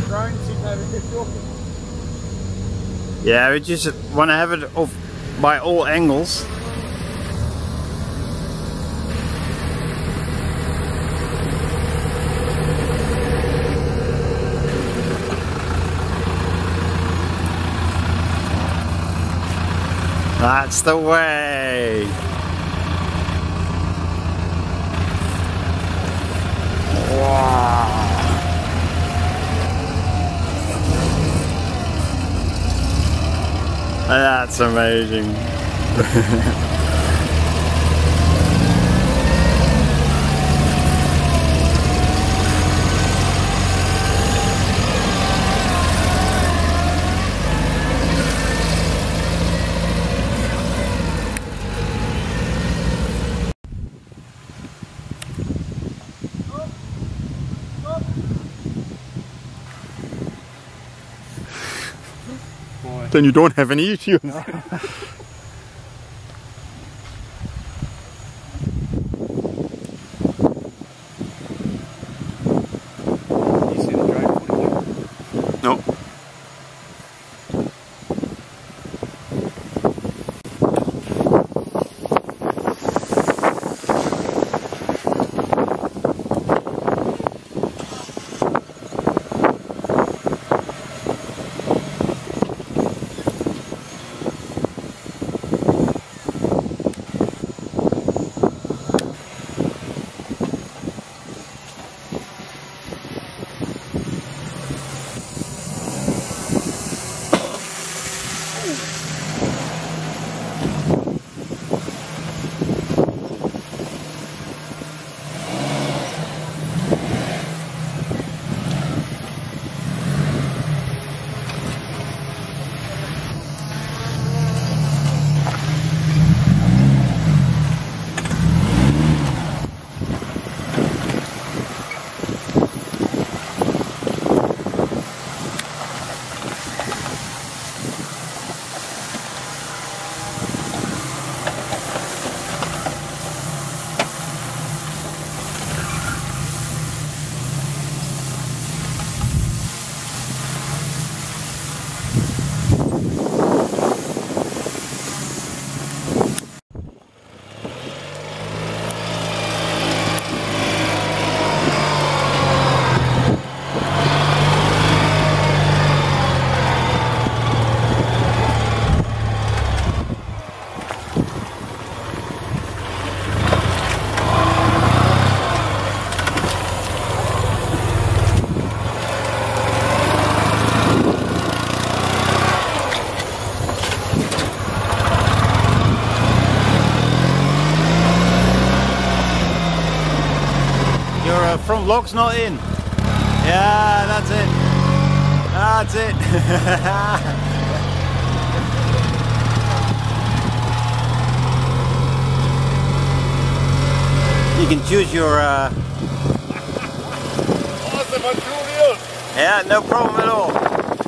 drone sitting over here talking. Yeah, we just want to have it off by all angles. That's the way. Wow. That's amazing. Then you don't have any issues. No. You see the drone footage? No. Front lock's not in. Yeah, that's it. That's it. You can choose your Awesome, on 2 wheels. yeah, no problem at all.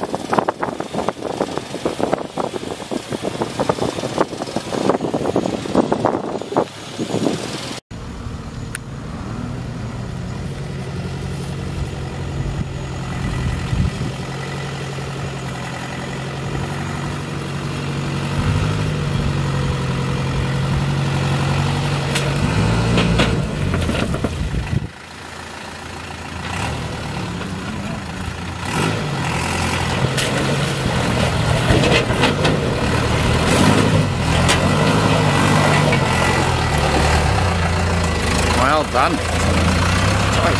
Well done. Nice.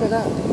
at that.